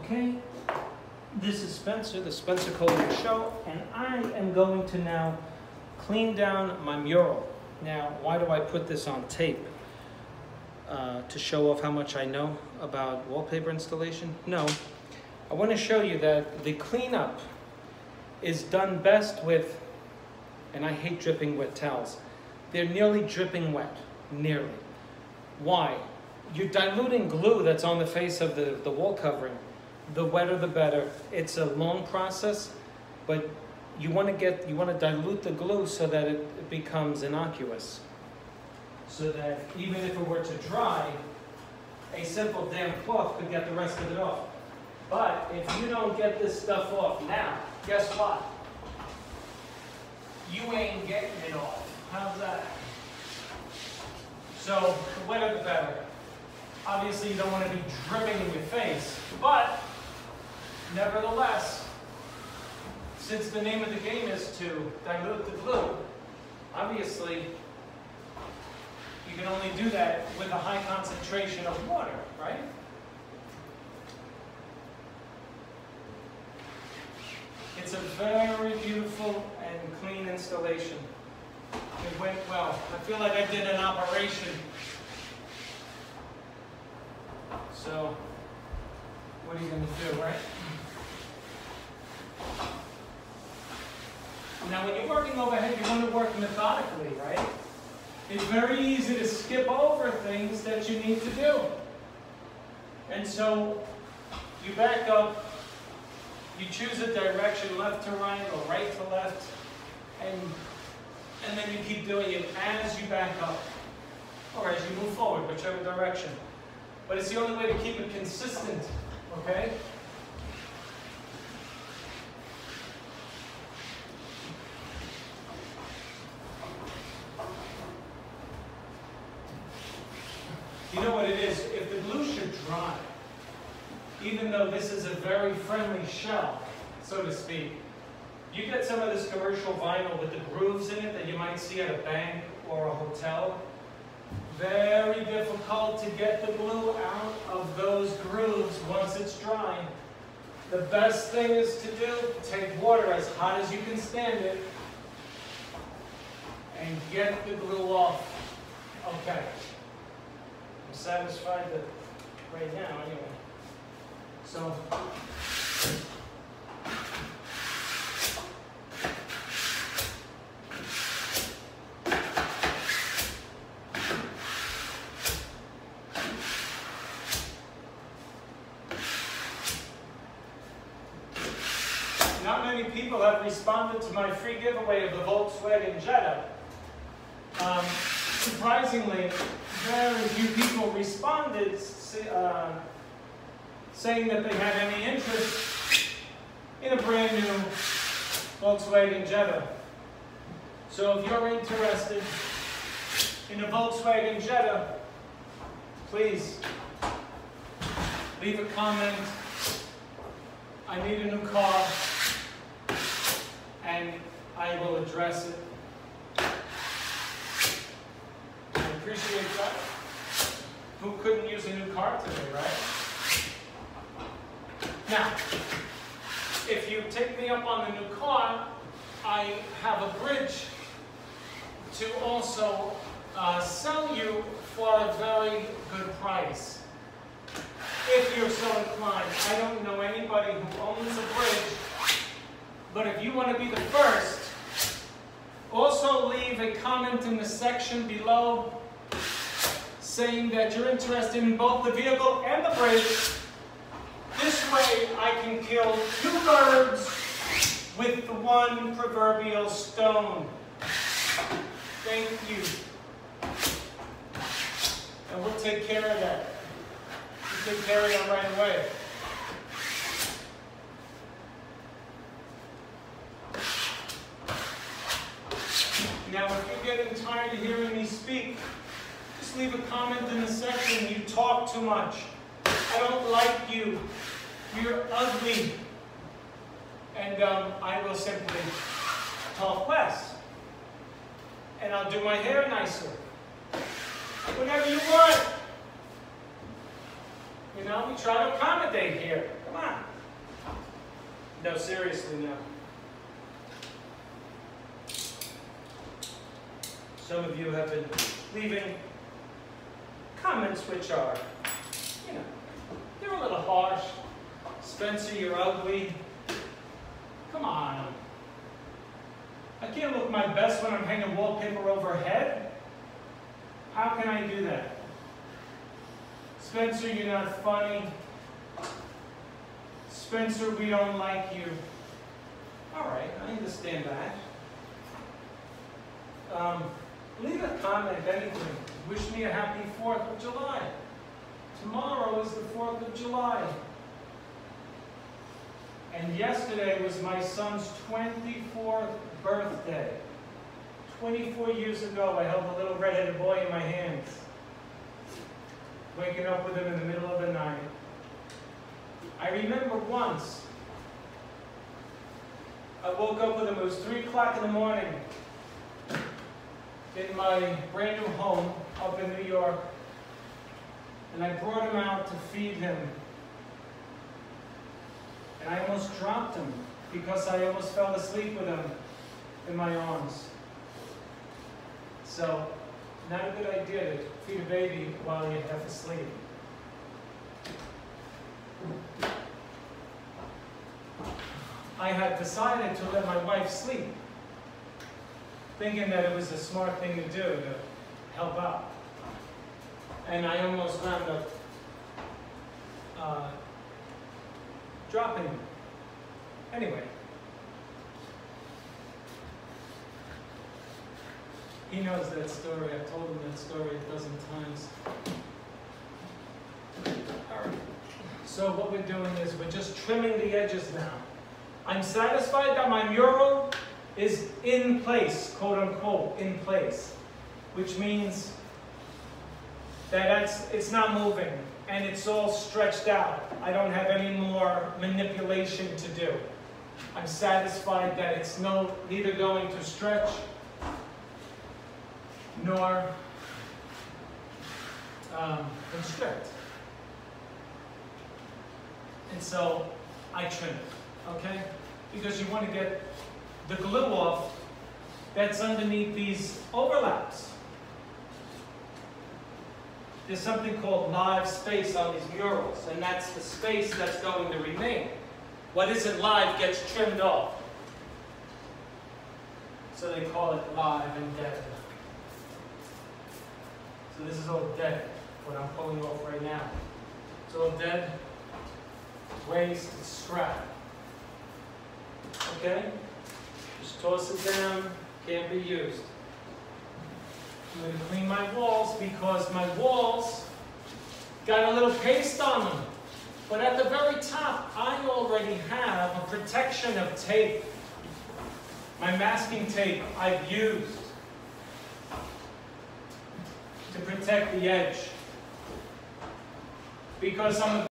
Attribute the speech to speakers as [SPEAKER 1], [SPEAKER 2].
[SPEAKER 1] Okay, this is Spencer, the Spencer Coating Show, and I am going to now clean down my mural. Now, why do I put this on tape? To show off how much I know about wallpaper installation? No. I want to show you that the cleanup is done best with, and I hate dripping wet towels, they're nearly dripping wet, nearly. Why? You're diluting glue that's on the face of the wall covering. The wetter the better. It's a long process, but you want to dilute the glue so that it becomes innocuous. So that even if it were to dry, a simple damp cloth could get the rest of it off. But if you don't get this stuff off now, guess what? You ain't getting it off. How's that? So the wetter the better. Obviously you don't want to be dripping in your face, but nevertheless, since the name of the game is to dilute the glue, obviously you can only do that with a high concentration of water, right? It's a very beautiful and clean installation. It went well. I feel like I did an operation. So, what are you going to do, right? Now, when you're working overhead, you want to work methodically, right? It's very easy to skip over things that you need to do. And so, you back up, you choose a direction, left to right or right to left, and then you keep doing it as you back up, or as you move forward, whichever direction. But it's the only way to keep it consistent, okay? You know what it is? If the glue should dry, even though this is a very friendly shell, so to speak, you get some of this commercial vinyl with the grooves in it that you might see at a bank or a hotel. Very difficult to get the glue out of those grooves once it's dry. The best thing is to do, take water as hot as you can stand it and get the glue off. Okay. I'm satisfied that right now anyway. So, not many people have responded to my free giveaway of the Volkswagen Jetta. Surprisingly, very few people responded saying that they had any interest in a brand new Volkswagen Jetta. So if you're interested in a Volkswagen Jetta, please leave a comment. I need a new car, and I will address it. I appreciate that. Who couldn't use a new car today, right? Now, if you take me up on the new car, I have a bridge to also sell you for a very good price. If you're so inclined. I don't know anybody who owns a bridge, but if you want to be the first, also leave a comment in the section below saying that you're interested in both the vehicle and the bridge. This way I can kill two birds with the one proverbial stone. Thank you. And we'll take care of that. We'll take care of that right away. Now, if you're getting tired of hearing me speak, just leave a comment in the section. You talk too much. I don't like you. You're ugly. And I will simply talk less. And I'll do my hair nicer. Whatever you want. You know, we try to accommodate here. Come on. No, seriously now. Some of you have been leaving comments which are, you know, they're a little harsh. Spencer, you're ugly. Come on. I can't look my best when I'm hanging wallpaper overhead. How can I do that? Spencer, you're not funny. Spencer, we don't like you. All right, I understand that. Leave a comment, anything. Wish me a happy 4th of July. Tomorrow is the 4th of July. And yesterday was my son's 24th birthday. 24 years ago, I held a little red-headed boy in my hands. Waking up with him in the middle of the night. I remember once, I woke up with him, it was 3 o'clock in the morning, in my brand new home up in New York, and I brought him out to feed him. And I almost dropped him because I almost fell asleep with him in my arms. So, not a good idea to feed a baby while you're half asleep. I had decided to let my wife sleep, thinking that it was a smart thing to do to help out. And I almost wound up dropping him. Anyway, he knows that story. I've told him that story a dozen times. All right. So what we're doing is we're just trimming the edges now. I'm satisfied that my mural is in place, quote unquote, in place, which means that it's not moving and it's all stretched out. I don't have any more manipulation to do. I'm satisfied that it's neither going to stretch nor constrict. And so I trim it, okay? Because you want to get the glue off that's underneath these overlaps. There's something called live space on these murals, and that's the space that's going to remain. What isn't live gets trimmed off. So they call it live and dead. So this is all dead, what I'm pulling off right now. It's all dead, waste, and scrap. Okay? Just toss it down, can't be used. I'm going to clean my walls because my walls got a little paste on them. But at the very top, I already have a protection of tape. My masking tape I've used to protect the edge. Because I'm